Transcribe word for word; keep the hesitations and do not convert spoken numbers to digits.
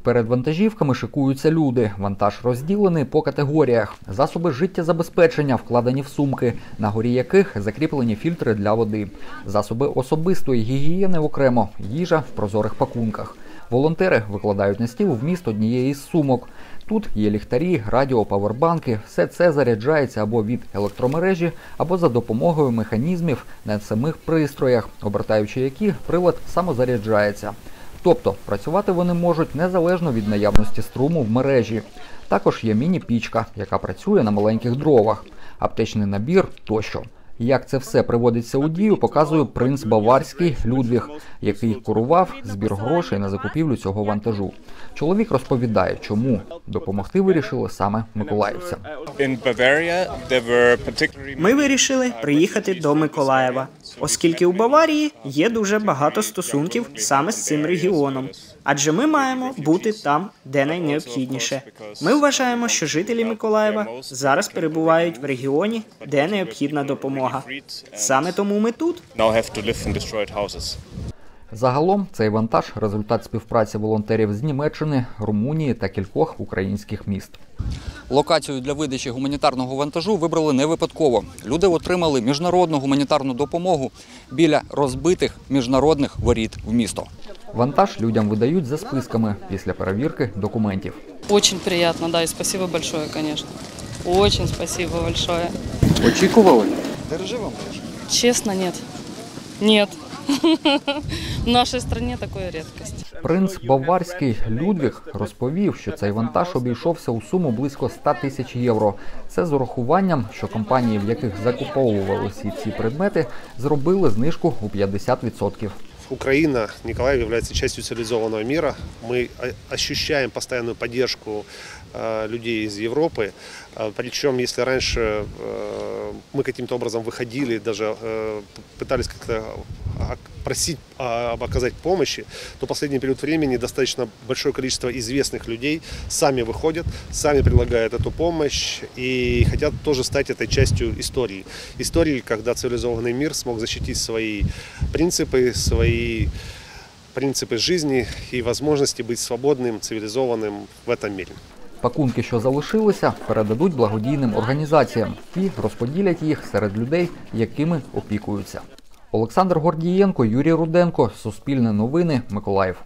Перед вантажівками шикуються люди. Вантаж розділений по категоріях. Засоби життєзабезпечення вкладені в сумки, на горі яких закріплені фільтри для води. Засоби особистої гігієни окремо, їжа в прозорих пакунках. Волонтери викладають на стіл вміст однієї з сумок. Тут є ліхтарі, радіо, павербанки. Все це заряджається або від електромережі, або за допомогою механізмів на самих пристроях, обертаючи які прилад самозаряджається. Тобто працювати вони можуть незалежно від наявності струму в мережі. Також є міні-пічка, яка працює на маленьких дровах, аптечний набір тощо. Як це все приводиться у дію, показує принц Баварський Людвіг, який курував збір грошей на закупівлю цього вантажу. Чоловік розповідає, чому допомогти вирішили саме миколаївцям. Ми вирішили приїхати до Миколаєва, оскільки у Баварії є дуже багато стосунків саме з цим регіоном. Адже ми маємо бути там, де найнеобхідніше. Ми вважаємо, що жителі Миколаєва зараз перебувають в регіоні, де необхідна допомога. Саме тому ми тут. Загалом цей вантаж – результат співпраці волонтерів з Німеччини, Румунії та кількох українських міст. Локацію для видачі гуманітарного вантажу вибрали не випадково. Люди отримали міжнародну гуманітарну допомогу біля розбитих міжнародних воріт в місто. Вантаж людям видають за списками після перевірки документів. Очень приятно, да, и спасибо большое, конечно. Очень спасибо большое. Очікували? Дороже вам? Честно, нет. Нет. В нашій країні такої рідкість. Принц Баварський Людвіг розповів, що цей вантаж обійшовся у суму близько ста тисяч євро. Це з урахуванням, що компанії, в яких закуповували всі ці предмети, зробили знижку у п'ятдесят відсотків. Украина, Николаев является частью цивилизованного мира. Мы ощущаем постоянную поддержку э, людей из Европы. Э, причем, если раньше э, мы каким-то образом выходили, даже э, пытались как-то просить об оказать помощи, то в последний период времени достаточно большое количество известных людей сами выходят, сами предлагают эту помощь и хотят тоже стать этой частью истории. Истории, когда цивилизованный мир смог защитить свои принципы, свои принципы жизни и возможности быть свободным, цивилизованным в этом мире. Пакунки, що залишилися, передадуть благодійним організаціям. Ті розподілять їх серед людей, якими опікуються. Олександр Гордієнко, Юрій Руденко, Суспільне новини, Миколаїв.